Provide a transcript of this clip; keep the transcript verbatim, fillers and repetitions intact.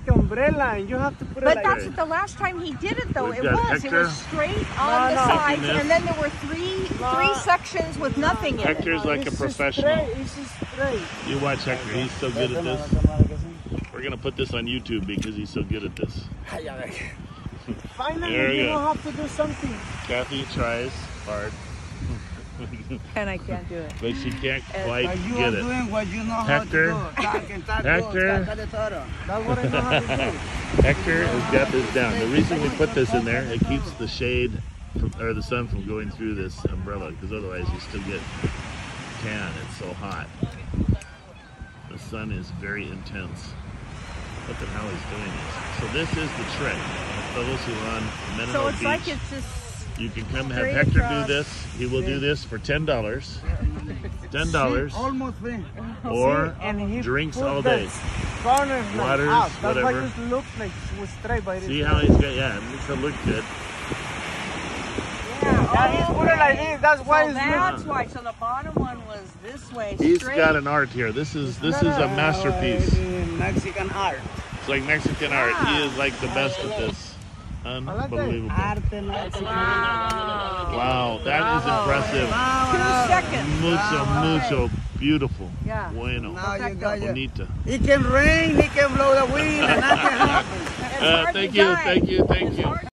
like an umbrella, and you have to put it But like that's the last time he did it, though. We've It got was. Hector. It was straight on No, the no. sides, This. and then there were three three sections with nothing in it. Hector's like a It's professional. Straight, it's straight. You watch Hector, he's so good at this. We're gonna put this on YouTube because he's so good at this. Finally, There we you go. don't have to do something. Kathy tries hard, And I can't do it. but she can't And quite But you get are it. doing what you know Hector. how to do. Talk and talk Hector. good, talk de todo. That's what I know how to do. Hector has got this down. The reason we put this in there, it keeps the shade from, or the sun from going through this umbrella, because otherwise you still get tan. It's so hot. The sun is very intense. Look at how he's doing this. So this is the trick. For those who are on Medano So it's Beach, like it's just you can come have straight Hector across. do this. He will do this for ten dollars. ten dollars. Almost free. Or And he drinks put all the day. corners like Waters, out. That's whatever. why it looks like it was straight, but See it's how he's got, yeah, it makes it look good. yeah. Yeah, he's put it like okay. this. That's why So it's that's good. why. So the bottom one was this way, He's straight. got an art here. This is this is a masterpiece. Uh, Mexican art. It's like Mexican art. He is like the best at this. Unbelievable. Arte Mexican. Wow. Wow, that is impressive. Two seconds. Mucho, mucho. Beautiful. Yeah. Bueno. Now you got it. Bonita. It can rain, it can blow the wind, and nothing happens. It's Uh, hard to thank you, die. thank you, thank It's you. hard